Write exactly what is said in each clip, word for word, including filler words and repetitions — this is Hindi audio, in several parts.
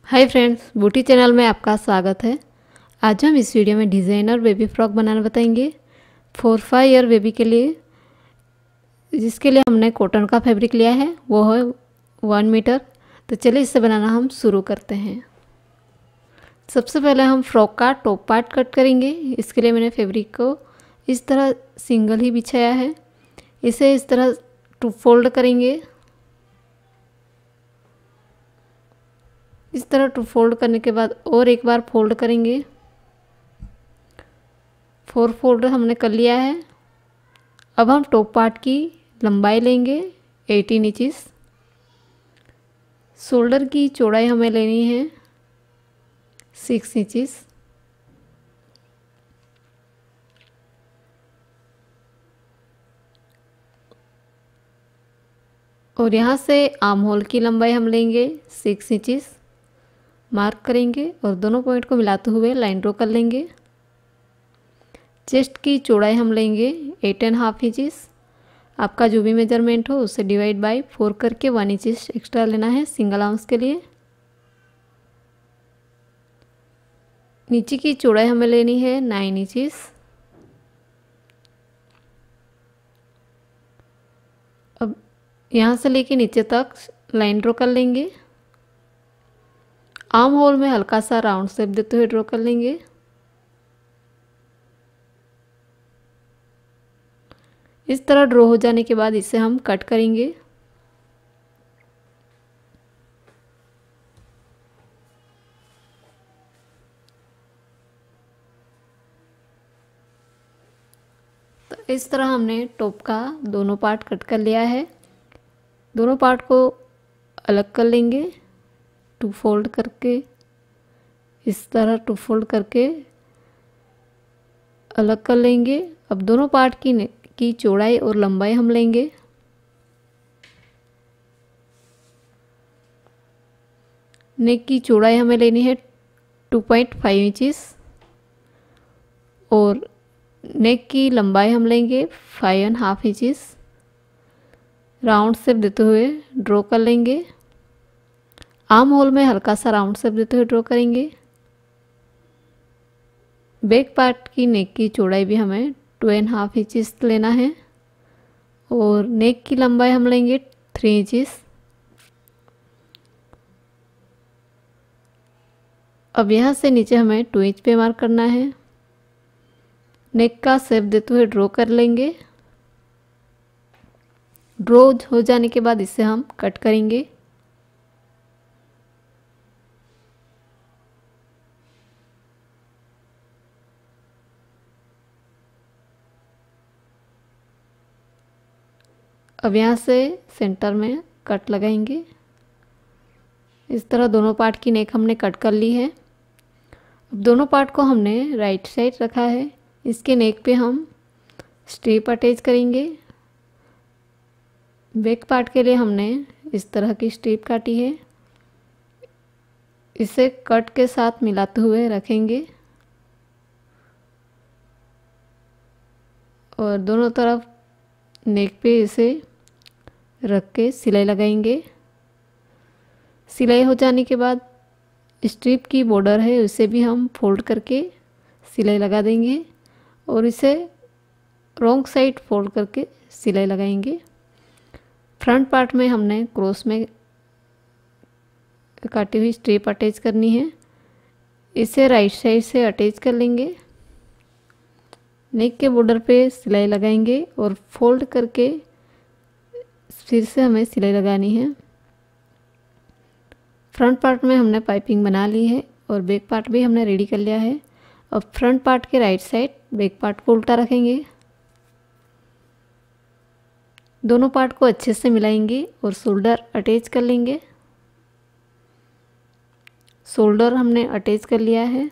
हाय फ्रेंड्स, बूटी चैनल में आपका स्वागत है। आज हम इस वीडियो में डिज़ाइनर बेबी फ्रॉक बनाना बताएंगे फोर फाइव ईयर बेबी के लिए। जिसके लिए हमने कॉटन का फैब्रिक लिया है, वो है वन मीटर। तो चलिए इससे बनाना हम शुरू करते हैं। सबसे पहले हम फ्रॉक का टॉप पार्ट कट करेंगे। इसके लिए मैंने फैब्रिक को इस तरह सिंगल ही बिछाया है। इसे इस तरह टू फोल्ड करेंगे। इस तरह टू फोल्ड करने के बाद और एक बार फोल्ड करेंगे। फोर फोल्ड हमने कर लिया है। अब हम टॉप पार्ट की लंबाई लेंगे एटीन इंचेस। शोल्डर की चौड़ाई हमें लेनी है सिक्स इंचेस। और यहाँ से आर्म होल की लंबाई हम लेंगे सिक्स इंचेस। मार्क करेंगे और दोनों पॉइंट को मिलाते हुए लाइन ड्रॉ कर लेंगे। चेस्ट की चौड़ाई हम लेंगे एट एंड हाफ इंचेस। आपका जो भी मेजरमेंट हो उसे डिवाइड बाय फोर करके वन इंचेस एक्स्ट्रा लेना है सिंगल आर्म्स के लिए। नीचे की चौड़ाई हमें लेनी है नाइन इंचेस। अब यहाँ से लेके नीचे तक लाइन ड्रॉ कर लेंगे। आर्म होल में हल्का सा राउंड शेप देते हुए ड्रॉ कर लेंगे। इस तरह ड्रॉ हो जाने के बाद इसे हम कट करेंगे। तो इस तरह हमने टॉप का दोनों पार्ट कट कर लिया है। दोनों पार्ट को अलग कर लेंगे टू फोल्ड करके। इस तरह टू फोल्ड करके अलग कर लेंगे। अब दोनों पार्ट की की चौड़ाई और लंबाई हम लेंगे। नेक की चौड़ाई हमें लेनी है टू पॉइंट फाइव इंचेस और नेक की लंबाई हम लेंगे five and half inches. Round shape देते हुए ड्रॉ कर लेंगे। आर्म होल में हल्का सा राउंड शेप देते हुए ड्रॉ करेंगे। बैक पार्ट की नेक की चौड़ाई भी हमें टू एंड हाफ इंचेस लेना है और नेक की लंबाई हम लेंगे थ्री इंचेस। अब यहाँ से नीचे हमें टू इंच पे मार्क करना है। नेक का शेप देते हुए ड्रॉ कर लेंगे। ड्रॉ हो जाने के बाद इसे हम कट करेंगे। अब यहाँ से सेंटर में कट लगाएंगे। इस तरह दोनों पार्ट की नेक हमने कट कर ली है। अब दोनों पार्ट को हमने राइट साइड रखा है। इसके नेक पे हम स्ट्रिप अटैच करेंगे। बैक पार्ट के लिए हमने इस तरह की स्ट्रिप काटी है। इसे कट के साथ मिलाते हुए रखेंगे और दोनों तरफ नेक पे इसे रख के सिलाई लगाएंगे। सिलाई हो जाने के बाद स्ट्रिप की बॉर्डर है उसे भी हम फोल्ड करके सिलाई लगा देंगे और इसे रॉन्ग साइड फोल्ड करके सिलाई लगाएंगे। फ्रंट पार्ट में हमने क्रॉस में काटी हुई स्ट्रिप अटैच करनी है। इसे राइट साइड से अटैच कर लेंगे। नेक के बॉर्डर पे सिलाई लगाएंगे और फोल्ड करके फिर से हमें सिलाई लगानी है। फ्रंट पार्ट में हमने पाइपिंग बना ली है और बैक पार्ट भी हमने रेडी कर लिया है। अब फ्रंट पार्ट के राइट साइड बैक पार्ट को उल्टा रखेंगे। दोनों पार्ट को अच्छे से मिलाएंगे और शोल्डर अटैच कर लेंगे। शोल्डर हमने अटैच कर लिया है।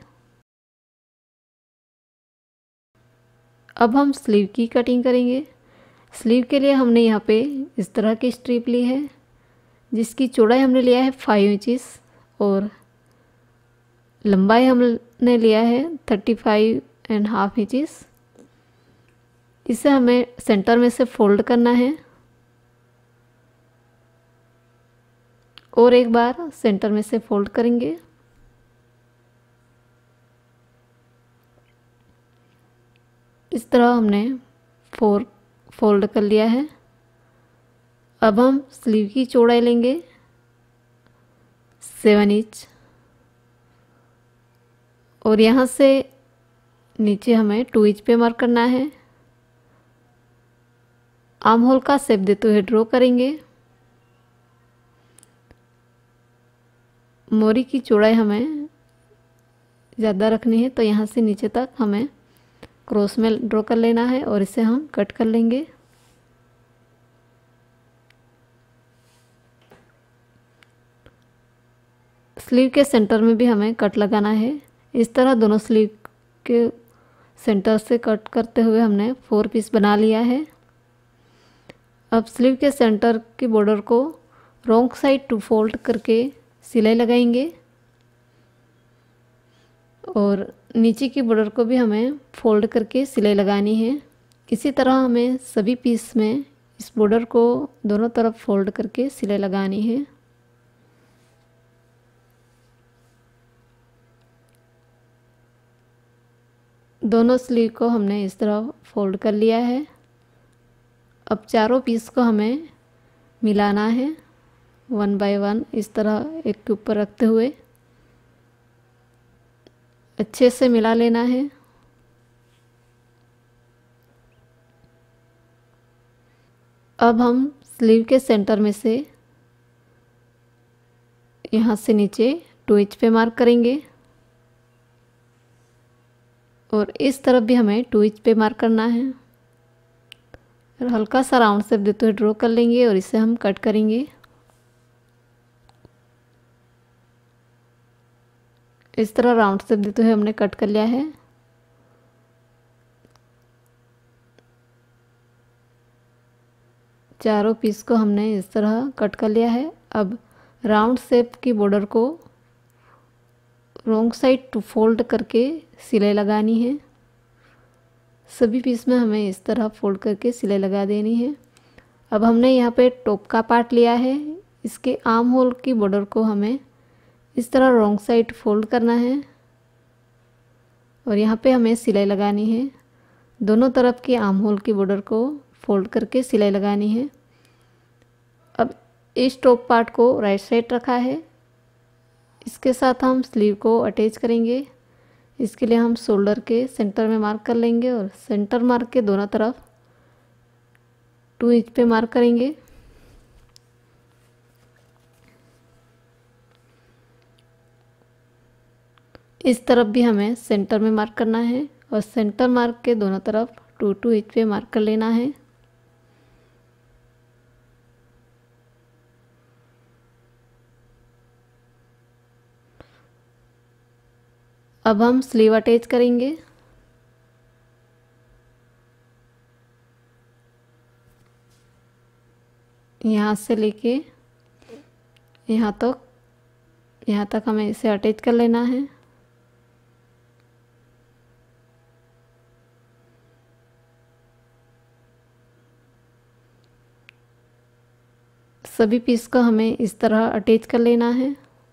अब हम स्लीव की कटिंग करेंगे। स्लीव के लिए हमने यहाँ पे इस तरह की स्ट्रिप ली है जिसकी चौड़ाई हमने लिया है फाइव इंचेस और लंबाई हमने लिया है thirty five and half inches. इसे हमें सेंटर में से फोल्ड करना है और एक बार सेंटर में से फोल्ड करेंगे। इस तरह हमने फोर फोल्ड कर लिया है। अब हम स्लीव की चौड़ाई लेंगे सेवन इंच और यहाँ से नीचे हमें टू इंच पे मार्क करना है। आर्म होल का शेप देते हुए ड्रॉ करेंगे। मोरी की चौड़ाई हमें ज़्यादा रखनी है तो यहाँ से नीचे तक हमें क्रॉस में ड्रॉ कर लेना है और इसे हम कट कर लेंगे। स्लीव के सेंटर में भी हमें कट लगाना है। इस तरह दोनों स्लीव के सेंटर से कट करते हुए हमने फोर पीस बना लिया है। अब स्लीव के सेंटर की बॉर्डर को रॉन्ग साइड टू फोल्ड करके सिलाई लगाएंगे और नीचे की बॉर्डर को भी हमें फोल्ड करके सिलाई लगानी है। इसी तरह हमें सभी पीस में इस बॉर्डर को दोनों तरफ फोल्ड करके सिलाई लगानी है। दोनों स्लीव को हमने इस तरह फोल्ड कर लिया है। अब चारों पीस को हमें मिलाना है वन बाय वन, इस तरह एक के ऊपर रखते हुए अच्छे से मिला लेना है। अब हम स्लीव के सेंटर में से यहाँ से नीचे टू इंच पे मार्क करेंगे और इस तरफ भी हमें टू इंच पे मार्क करना है और हल्का सा राउंड शेप देते हुए ड्रॉ कर लेंगे और इसे हम कट करेंगे। इस तरह राउंड शेप देते हुए हमने कट कर लिया है। चारों पीस को हमने इस तरह कट कर लिया है। अब राउंड शेप की बॉर्डर को रॉन्ग साइड टू फोल्ड करके सिलाई लगानी है। सभी पीस में हमें इस तरह फोल्ड करके सिलाई लगा देनी है। अब हमने यहाँ पे टॉप का पार्ट लिया है। इसके आर्म होल की बॉर्डर को हमें इस तरह रॉन्ग साइड फोल्ड करना है और यहाँ पे हमें सिलाई लगानी है। दोनों तरफ की आर्म होल की बॉर्डर को फोल्ड करके सिलाई लगानी है। अब इस टॉप पार्ट को राइट साइड रखा है। इसके साथ हम स्लीव को अटैच करेंगे। इसके लिए हम शोल्डर के सेंटर में मार्क कर लेंगे और सेंटर मार्क के दोनों तरफ टू इंच पे मार्क करेंगे। इस तरफ भी हमें सेंटर में मार्क करना है और सेंटर मार्क के दोनों तरफ टू टू इंच पे मार्क कर लेना है। अब हम स्लीव अटैच करेंगे। यहाँ से लेके यहाँ तक यहाँ तक हमें इसे अटैच कर लेना है। सभी पीस को हमें इस तरह अटैच कर लेना है।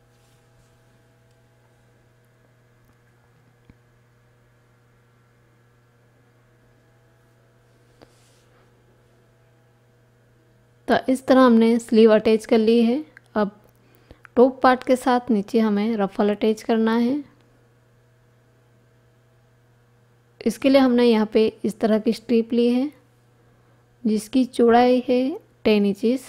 तो इस तरह हमने स्लीव अटैच कर ली है। अब टॉप पार्ट के साथ नीचे हमें रफल अटैच करना है। इसके लिए हमने यहाँ पे इस तरह की स्ट्रिप ली है जिसकी चौड़ाई है टेन इंचेस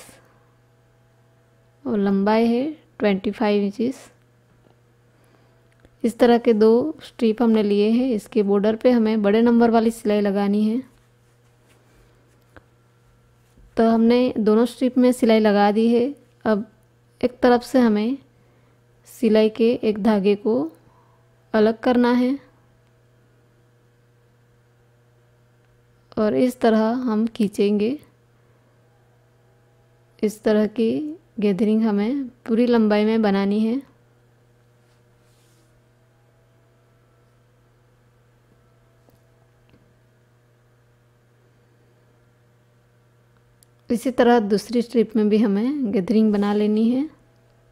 और लंबाई है ट्वेंटी फाइव इंचेस। इस तरह के दो स्ट्रिप हमने लिए हैं। इसके बॉर्डर पे हमें बड़े नंबर वाली सिलाई लगानी है। तो हमने दोनों स्ट्रिप में सिलाई लगा दी है। अब एक तरफ से हमें सिलाई के एक धागे को अलग करना है और इस तरह हम खींचेंगे। इस तरह की गैदरिंग हमें पूरी लंबाई में बनानी है। इसी तरह दूसरी स्ट्रिप में भी हमें गैदरिंग बना लेनी है।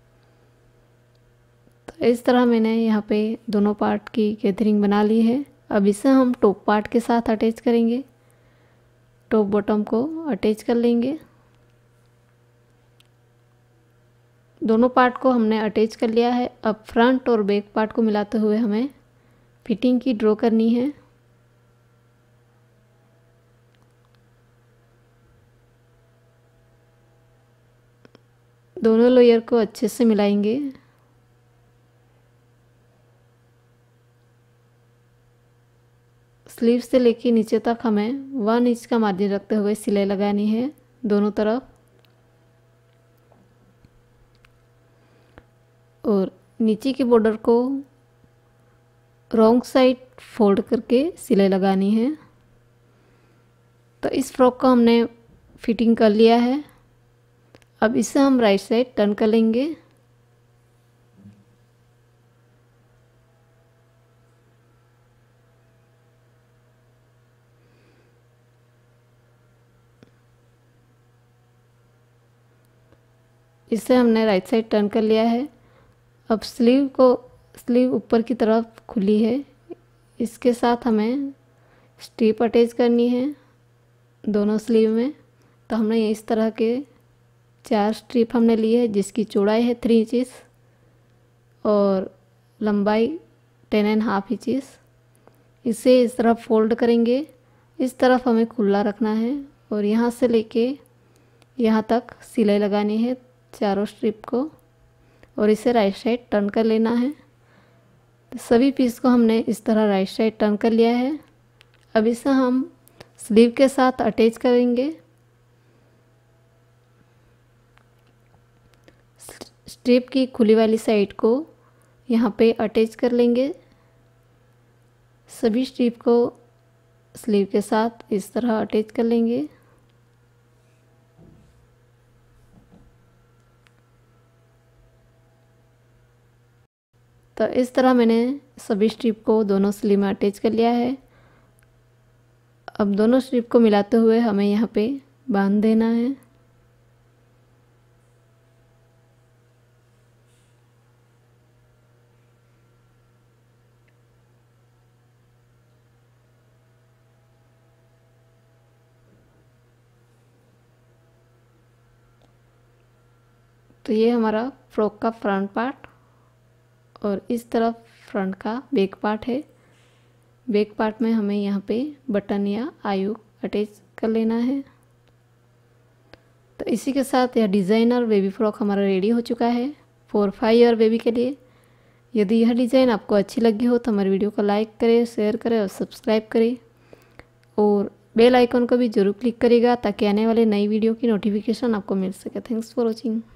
तो इस तरह मैंने यहाँ पे दोनों पार्ट की गैदरिंग बना ली है। अब इसे हम टॉप पार्ट के साथ अटैच करेंगे। टॉप बॉटम को अटैच कर लेंगे। दोनों पार्ट को हमने अटैच कर लिया है। अब फ्रंट और बैक पार्ट को मिलाते हुए हमें फिटिंग की ड्रॉ करनी है। दोनों लेयर को अच्छे से मिलाएंगे। स्लीव से लेके नीचे तक हमें वन इंच का मार्जिन रखते हुए सिलाई लगानी है दोनों तरफ। और नीचे की बॉर्डर को रॉन्ग साइड फोल्ड करके सिलाई लगानी है। तो इस फ्रॉक को हमने फिटिंग कर लिया है। अब इसे हम राइट साइड टर्न कर लेंगे। इसे हमने राइट साइड टर्न कर लिया है। अब स्लीव को स्लीव ऊपर की तरफ खुली है, इसके साथ हमें स्ट्रिप अटैच करनी है दोनों स्लीव में। तो हमने इस तरह के चार स्ट्रिप हमने ली है, जिसकी चौड़ाई है थ्री इंचिस और लंबाई टेन एंड हाफ इंचिस। इसे इस तरफ फोल्ड करेंगे। इस तरफ हमें खुला रखना है और यहाँ से लेके यहाँ तक सिलाई लगानी है चारों स्ट्रिप को, और इसे राइट साइड टर्न कर लेना है। तो सभी पीस को हमने इस तरह राइट साइड टर्न कर लिया है। अब इसे हम स्लीव के साथ अटैच करेंगे। स्ट्रिप की खुली वाली साइड को यहाँ पे अटैच कर लेंगे। सभी स्ट्रिप को स्लीव के साथ इस तरह अटैच कर लेंगे। तो इस तरह मैंने सभी स्ट्रिप को दोनों स्लीव में अटैच कर लिया है। अब दोनों स्ट्रिप को मिलाते हुए हमें यहाँ पे बांध देना है। तो ये हमारा फ्रॉक का फ्रंट पार्ट और इस तरफ फ्रंट का बैक पार्ट है। बैक पार्ट में हमें यहाँ पे बटन या आयु अटैच कर लेना है। तो इसी के साथ यह डिज़ाइनर बेबी फ्रॉक हमारा रेडी हो चुका है फोर फाइव ईयर बेबी के लिए। यदि यह डिज़ाइन आपको अच्छी लगी हो तो हमारे वीडियो को लाइक करें, शेयर करें और सब्सक्राइब करें, और बेल आइकन को भी ज़रूर क्लिक करिएगा ताकि आने वाले नई वीडियो की नोटिफिकेशन आपको मिल सके। Thanks for watching.